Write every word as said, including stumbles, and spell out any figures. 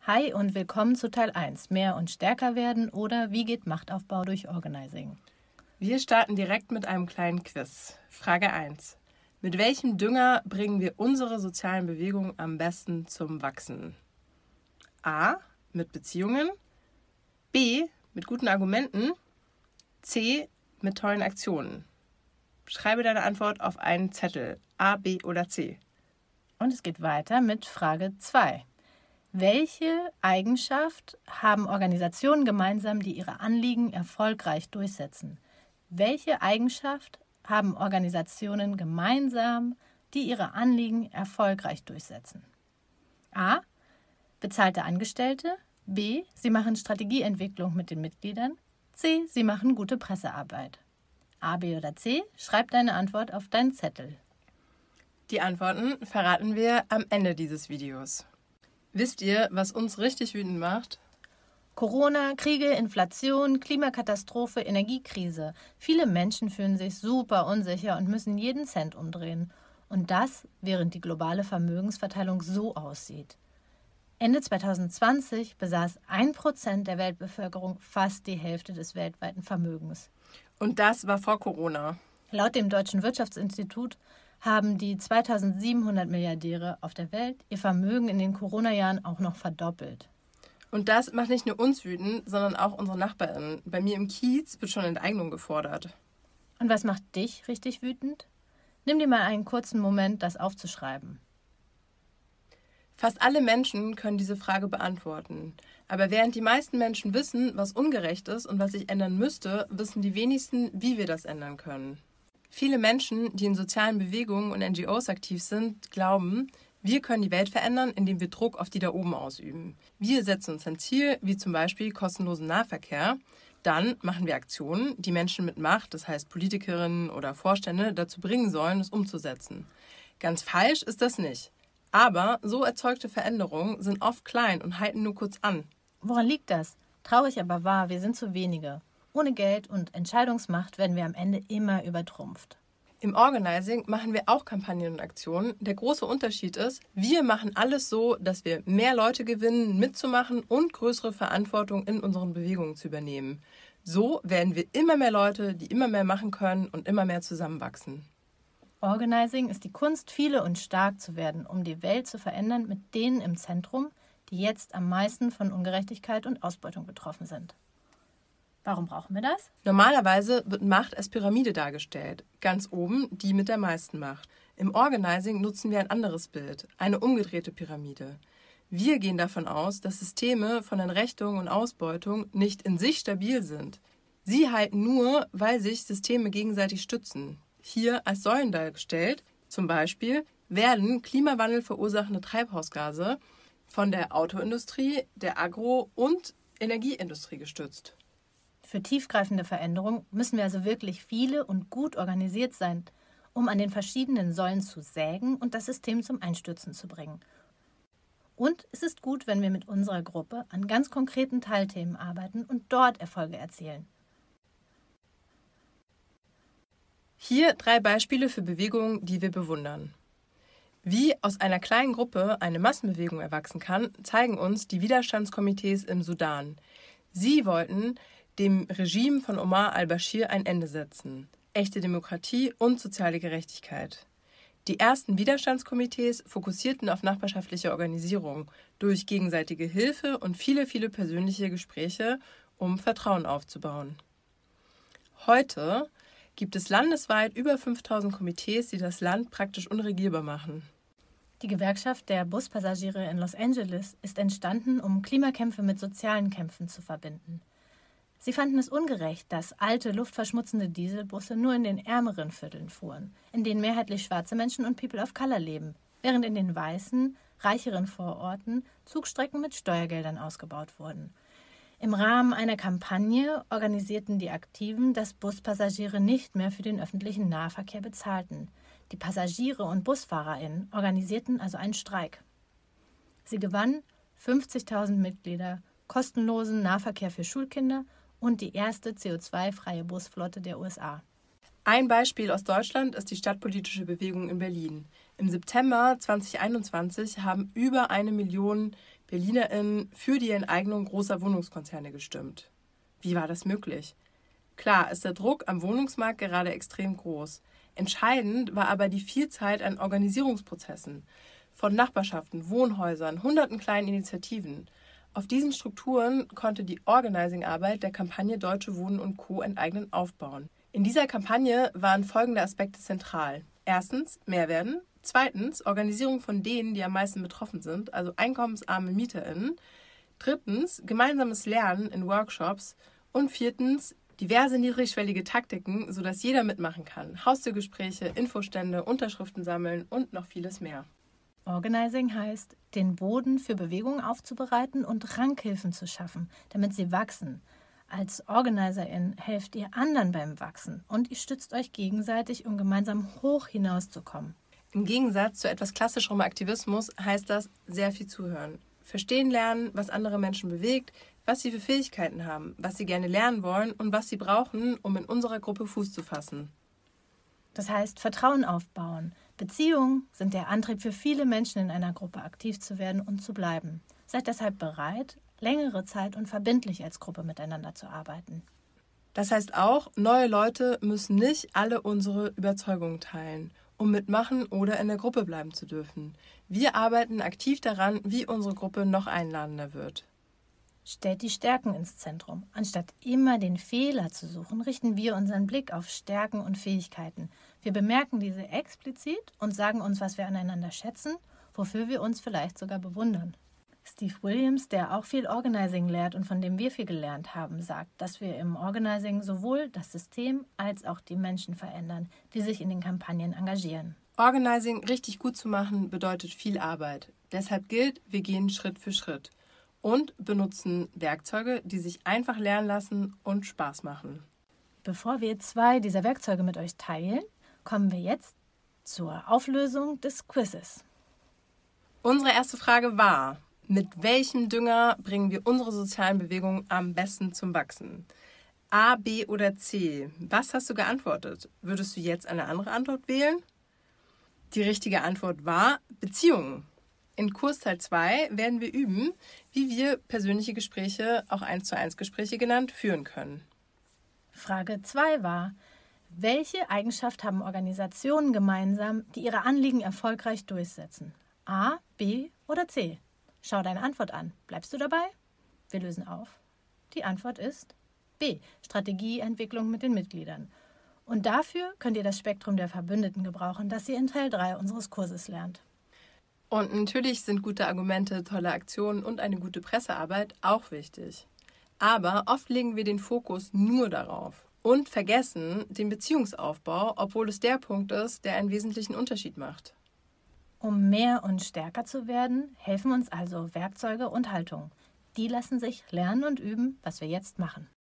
Hi und willkommen zu Teil eins, mehr und stärker werden oder wie geht Machtaufbau durch Organizing? Wir starten direkt mit einem kleinen Quiz. Frage eins. Mit welchem Dünger bringen wir unsere sozialen Bewegungen am besten zum Wachsen? A. Mit Beziehungen. B. Mit guten Argumenten. C. Mit tollen Aktionen. Schreibe deine Antwort auf einen Zettel. A, B oder C. Und es geht weiter mit Frage zwei. Welche Eigenschaft haben Organisationen gemeinsam, die ihre Anliegen erfolgreich durchsetzen? Welche Eigenschaft haben Organisationen gemeinsam, die ihre Anliegen erfolgreich durchsetzen? A. Bezahlte Angestellte. B. Sie machen Strategieentwicklung mit den Mitgliedern. C. Sie machen gute Pressearbeit. A, B oder C? Schreib deine Antwort auf deinen Zettel. Die Antworten verraten wir am Ende dieses Videos. Wisst ihr, was uns richtig wütend macht? Corona, Kriege, Inflation, Klimakatastrophe, Energiekrise. Viele Menschen fühlen sich super unsicher und müssen jeden Cent umdrehen. Und das, während die globale Vermögensverteilung so aussieht. Ende zwanzig zwanzig besaß ein Prozent der Weltbevölkerung fast die Hälfte des weltweiten Vermögens. Und das war vor Corona. Laut dem Deutschen Wirtschaftsinstitut haben die zweitausendsiebenhundert Milliardäre auf der Welt ihr Vermögen in den Corona-Jahren auch noch verdoppelt. Und das macht nicht nur uns wütend, sondern auch unsere NachbarInnen. Bei mir im Kiez wird schon Enteignung gefordert. Und was macht dich richtig wütend? Nimm dir mal einen kurzen Moment, das aufzuschreiben. Fast alle Menschen können diese Frage beantworten. Aber während die meisten Menschen wissen, was ungerecht ist und was sich ändern müsste, wissen die wenigsten, wie wir das ändern können. Viele Menschen, die in sozialen Bewegungen und N G Os aktiv sind, glauben, wir können die Welt verändern, indem wir Druck auf die da oben ausüben. Wir setzen uns ein Ziel, wie zum Beispiel kostenlosen Nahverkehr. Dann machen wir Aktionen, die Menschen mit Macht, das heißt Politikerinnen oder Vorstände, dazu bringen sollen, es umzusetzen. Ganz falsch ist das nicht. Aber so erzeugte Veränderungen sind oft klein und halten nur kurz an. Woran liegt das? Traurig aber wahr, wir sind zu wenige. Ohne Geld und Entscheidungsmacht werden wir am Ende immer übertrumpft. Im Organizing machen wir auch Kampagnen und Aktionen. Der große Unterschied ist, wir machen alles so, dass wir mehr Leute gewinnen, mitzumachen und größere Verantwortung in unseren Bewegungen zu übernehmen. So werden wir immer mehr Leute, die immer mehr machen können und immer mehr zusammenwachsen. Organizing ist die Kunst, viele und stark zu werden, um die Welt zu verändern mit denen im Zentrum, die jetzt am meisten von Ungerechtigkeit und Ausbeutung betroffen sind. Warum brauchen wir das? Normalerweise wird Macht als Pyramide dargestellt. Ganz oben die mit der meisten Macht. Im Organizing nutzen wir ein anderes Bild, eine umgedrehte Pyramide. Wir gehen davon aus, dass Systeme von Entrechtung und Ausbeutung nicht in sich stabil sind. Sie halten nur, weil sich Systeme gegenseitig stützen. Hier als Säulen dargestellt, zum Beispiel, werden Klimawandel verursachende Treibhausgase von der Autoindustrie, der Agro- und Energieindustrie gestützt. Für tiefgreifende Veränderungen müssen wir also wirklich viele und gut organisiert sein, um an den verschiedenen Säulen zu sägen und das System zum Einstürzen zu bringen. Und es ist gut, wenn wir mit unserer Gruppe an ganz konkreten Teilthemen arbeiten und dort Erfolge erzielen. Hier drei Beispiele für Bewegungen, die wir bewundern. Wie aus einer kleinen Gruppe eine Massenbewegung erwachsen kann, zeigen uns die Widerstandskomitees im Sudan. Sie wollten dem Regime von Omar al-Bashir ein Ende setzen. Echte Demokratie und soziale Gerechtigkeit. Die ersten Widerstandskomitees fokussierten auf nachbarschaftliche Organisierung durch gegenseitige Hilfe und viele, viele persönliche Gespräche, um Vertrauen aufzubauen. Heute gibt es landesweit über fünftausend Komitees, die das Land praktisch unregierbar machen. Die Gewerkschaft der Buspassagiere in Los Angeles ist entstanden, um Klimakämpfe mit sozialen Kämpfen zu verbinden. Sie fanden es ungerecht, dass alte, luftverschmutzende Dieselbusse nur in den ärmeren Vierteln fuhren, in denen mehrheitlich schwarze Menschen und People of Color leben, während in den weißen, reicheren Vororten Zugstrecken mit Steuergeldern ausgebaut wurden. Im Rahmen einer Kampagne organisierten die Aktiven, dass Buspassagiere nicht mehr für den öffentlichen Nahverkehr bezahlten. Die Passagiere und BusfahrerInnen organisierten also einen Streik. Sie gewannen fünfzigtausend Mitglieder, kostenlosen Nahverkehr für Schulkinder und die erste C O zwei freie Busflotte der U S A. Ein Beispiel aus Deutschland ist die stadtpolitische Bewegung in Berlin. Im September zweitausendeinundzwanzig haben über eine Million BerlinerInnen für die Enteignung großer Wohnungskonzerne gestimmt. Wie war das möglich? Klar ist der Druck am Wohnungsmarkt gerade extrem groß. Entscheidend war aber die Vielzahl an Organisierungsprozessen. Von Nachbarschaften, Wohnhäusern, hunderten kleinen Initiativen. Auf diesen Strukturen konnte die Organizing-Arbeit der Kampagne Deutsche Wohnen und Co. enteignen aufbauen. In dieser Kampagne waren folgende Aspekte zentral. Erstens, Mehrwerten. Zweitens, Organisierung von denen, die am meisten betroffen sind, also einkommensarme MieterInnen. Drittens, gemeinsames Lernen in Workshops. Und viertens, diverse niedrigschwellige Taktiken, sodass jeder mitmachen kann. Haustürgespräche, Infostände, Unterschriften sammeln und noch vieles mehr. Organizing heißt, den Boden für Bewegungen aufzubereiten und Rankhilfen zu schaffen, damit sie wachsen. Als Organizerin helft ihr anderen beim Wachsen und ihr stützt euch gegenseitig, um gemeinsam hoch hinauszukommen. Im Gegensatz zu etwas klassischerem Aktivismus heißt das sehr viel zuhören. Verstehen lernen, was andere Menschen bewegt, was sie für Fähigkeiten haben, was sie gerne lernen wollen und was sie brauchen, um in unserer Gruppe Fuß zu fassen. Das heißt Vertrauen aufbauen. Beziehungen sind der Antrieb für viele Menschen in einer Gruppe aktiv zu werden und zu bleiben. Seid deshalb bereit, längere Zeit und verbindlich als Gruppe miteinander zu arbeiten. Das heißt auch, neue Leute müssen nicht alle unsere Überzeugungen teilen, um mitmachen oder in der Gruppe bleiben zu dürfen. Wir arbeiten aktiv daran, wie unsere Gruppe noch einladender wird. Stellt die Stärken ins Zentrum. Anstatt immer den Fehler zu suchen, richten wir unseren Blick auf Stärken und Fähigkeiten. Wir bemerken diese explizit und sagen uns, was wir aneinander schätzen, wofür wir uns vielleicht sogar bewundern. Steve Williams, der auch viel Organizing lehrt und von dem wir viel gelernt haben, sagt, dass wir im Organizing sowohl das System als auch die Menschen verändern, die sich in den Kampagnen engagieren. Organizing richtig gut zu machen bedeutet viel Arbeit. Deshalb gilt, wir gehen Schritt für Schritt und benutzen Werkzeuge, die sich einfach lernen lassen und Spaß machen. Bevor wir zwei dieser Werkzeuge mit euch teilen, kommen wir jetzt zur Auflösung des Quizzes. Unsere erste Frage war: Mit welchem Dünger bringen wir unsere sozialen Bewegungen am besten zum Wachsen? A, B oder C? Was hast du geantwortet? Würdest du jetzt eine andere Antwort wählen? Die richtige Antwort war Beziehungen. In Kursteil zwei werden wir üben, wie wir persönliche Gespräche, auch eins zu eins Gespräche genannt, führen können. Frage zwei war: Welche Eigenschaft haben Organisationen gemeinsam, die ihre Anliegen erfolgreich durchsetzen? A, B oder C? Schau deine Antwort an. Bleibst du dabei? Wir lösen auf. Die Antwort ist B, Strategieentwicklung mit den Mitgliedern. Und dafür könnt ihr das Spektrum der Verbündeten gebrauchen, das ihr in Teil drei unseres Kurses lernt. Und natürlich sind gute Argumente, tolle Aktionen und eine gute Pressearbeit auch wichtig. Aber oft legen wir den Fokus nur darauf und vergessen den Beziehungsaufbau, obwohl es der Punkt ist, der einen wesentlichen Unterschied macht. Um mehr und stärker zu werden, helfen uns also Werkzeuge und Haltung. Die lassen sich lernen und üben, was wir jetzt machen.